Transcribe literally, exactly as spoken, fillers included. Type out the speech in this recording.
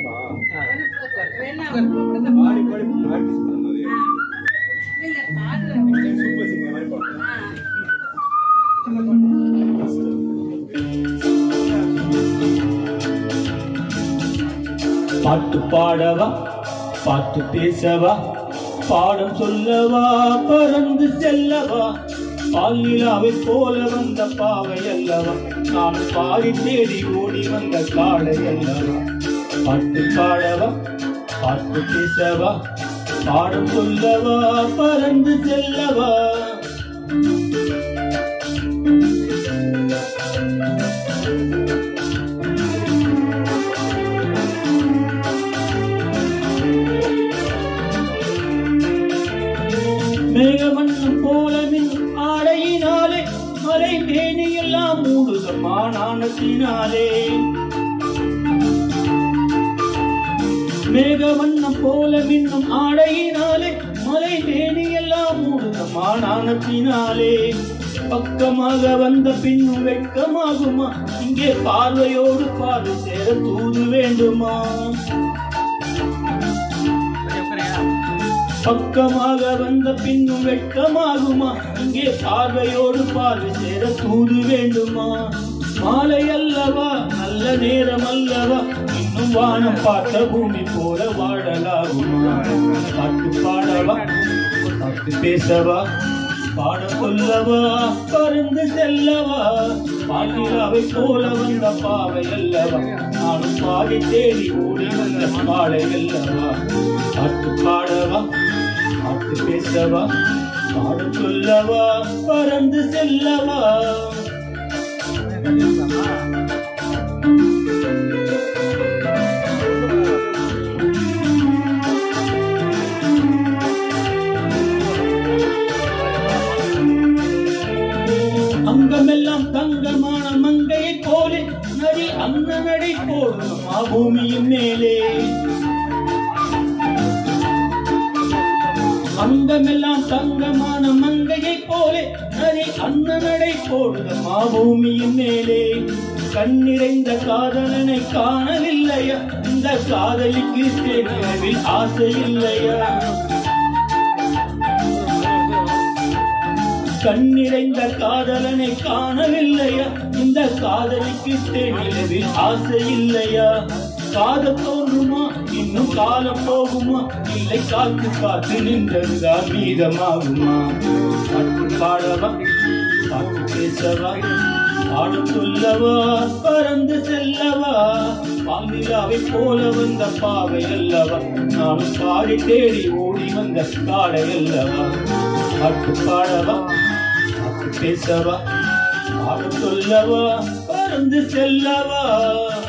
பாட்டு பாடவா, பாட்டு பேசவா, பாடம் சொல்லவா, பறந்து செல்லவா, பாலிலாவை போல வந்த பாவை அல்லவா, நான் பாடி தேடி ஓடி வந்த காடை அல்லவா. பாட்டு பாடவா, பாட்டு பேசவா, பாடம் சொல்லவா, பறந்து செல்லவா. மேகவண்ணம் போல மின் ஆடையினாலே மலை மேனியெல்லாம் மூடுதம்மா நாணத்தினாலே. மேகவண்ணம் போல மின்னும் ஆடையினாலே மலை மேனியெல்லாம் மூடுதம்மா நாணத்தினாலே. பக்கமாக வந்த பின்னும் வெட்கமாகுமா, இங்கே பார்வையோடு பார்வை சேர தூது வேண்டுமா. பக்கமாக வந்த பின்னும் வெட்கமாகுமா, இங்கே பார்வையோடு பார்வை சேர தூது வேண்டுமா. மாலை அல்லவா, நல்ல நேரம் அல்லவா, இன்னும் வானம் பார்த்த பூமி போல வாழலாகுமா. பாட்டு பாடவா, பாட்டு பேசவா, பாட சொல்லவா, பறந்து செல்லவா, பாட்டிலாவை போல வந்த பாவை அல்லவா, நானும் பாடி தேடி ஓடி வந்த பாடை அல்லவா. பாட்டு பாடவா, பாட்டு பேசவா, பாட சொல்லவா, பறந்து செல்லவா. அங்கமெல்லாம் தங்கமான மங்கையை போலே நதி அங்க நடை போடுமா பூமியின் மேலே. அங்கமெல்லாம் தங்கமான மங்கையை போலே நதி அங்க நடை போடுமா பூமியின் மேலே. கண்ணிறைந்த காதலனை காணவில்லையா, இந்த காதலிக்கு தேனவில் ஆசை இல்லையா. கண்ணிறைந்த காதலனை காணவில்லையா, இந்த காதலிக்கு தேனிலவில் ஆசை இல்லையா. காதல் தோன்றுமா, இன்னும் காலம் போகுமா, இல்லை காத்து காத்து நின்றதுதான் மீதமாகுமா. பாட்டு பாடவா, பாட்டு பேசவா, பாடம் சொல்லவா, பறந்து செல்லவா, பாலிலாவை போல வந்த பாவை அல்லவா, நானும் பாடி தேடி ஓடி வந்த காடை அல்லவா. பாட்டு பாடவா, பாட்டு பேசவா, பாடம் சொல்லவா, பறந்து செல்லவா.